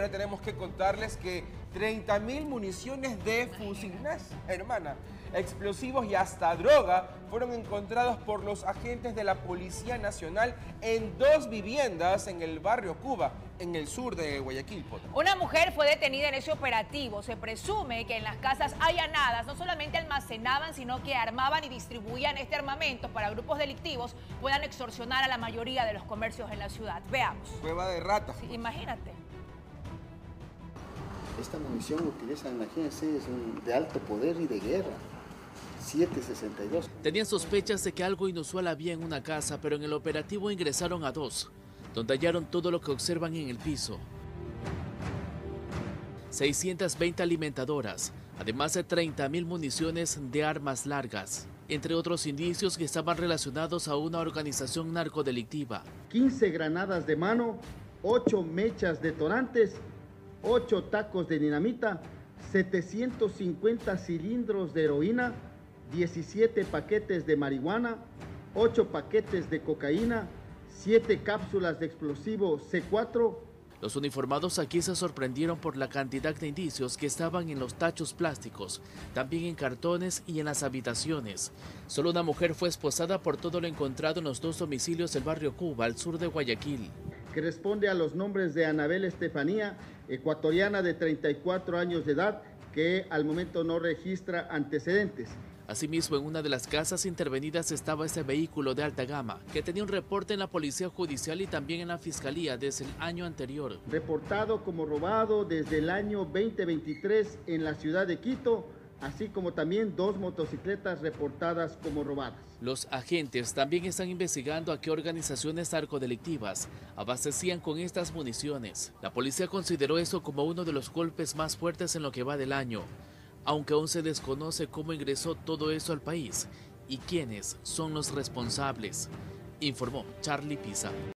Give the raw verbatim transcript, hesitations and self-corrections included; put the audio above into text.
Ahora tenemos que contarles que treinta mil municiones de fusiles, hermana, explosivos y hasta droga fueron encontrados por los agentes de la Policía Nacional en dos viviendas en el barrio Cuba, en el sur de Guayaquil. Una mujer fue detenida en ese operativo. Se presume que en las casas allanadas no solamente almacenaban, sino que armaban y distribuían este armamento para grupos delictivos puedan extorsionar a la mayoría de los comercios en la ciudad. Veamos. Cueva de ratas. Sí, imagínate. Esta munición utiliza, imagínense, es un de alto poder y de guerra. siete sesenta y dos. Tenían sospechas de que algo inusual había en una casa, pero en el operativo ingresaron a dos, donde hallaron todo lo que observan en el piso. seiscientas veinte alimentadoras, además de treinta mil municiones de armas largas, entre otros indicios que estaban relacionados a una organización narcodelictiva. quince granadas de mano, ocho mechas detonantes, ocho tacos de dinamita, setecientos cincuenta cilindros de heroína, diecisiete paquetes de marihuana, ocho paquetes de cocaína, siete cápsulas de explosivo C cuatro. Los uniformados aquí se sorprendieron por la cantidad de indicios que estaban en los tachos plásticos, también en cartones y en las habitaciones. Solo una mujer fue esposada por todo lo encontrado en los dos domicilios del barrio Cuba, al sur de Guayaquil, que responde a los nombres de Anabel Estefanía, ecuatoriana de treinta y cuatro años de edad, que al momento no registra antecedentes. Asimismo, en una de las casas intervenidas estaba ese vehículo de alta gama, que tenía un reporte en la Policía Judicial y también en la Fiscalía desde el año anterior. Reportado como robado desde el año veinte veintitrés en la ciudad de Quito, así como también dos motocicletas reportadas como robadas. Los agentes también están investigando a qué organizaciones narcodelictivas abastecían con estas municiones. La policía consideró eso como uno de los golpes más fuertes en lo que va del año, aunque aún se desconoce cómo ingresó todo eso al país y quiénes son los responsables, informó Charlie Pisa.